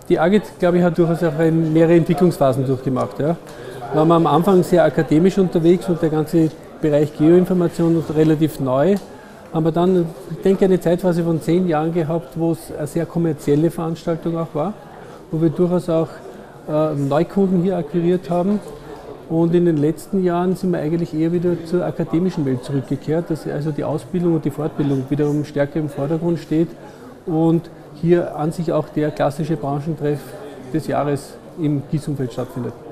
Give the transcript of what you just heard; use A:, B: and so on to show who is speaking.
A: die AGIT, glaube ich, hat durchaus auch mehrere Entwicklungsphasen durchgemacht. Ja. Da waren wir am Anfang sehr akademisch unterwegs und der ganze Bereich Geoinformation relativ neu. Haben wir dann, ich denke, eine Zeitphase von 10 Jahren gehabt, wo es eine sehr kommerzielle Veranstaltung auch war, wo wir durchaus auch Neukunden hier akquiriert haben. Und in den letzten Jahren sind wir eigentlich eher wieder zur akademischen Welt zurückgekehrt, dass also die Ausbildung und die Fortbildung wiederum stärker im Vordergrund steht und hier an sich auch der klassische Branchentreff des Jahres im Gießumfeld stattfindet.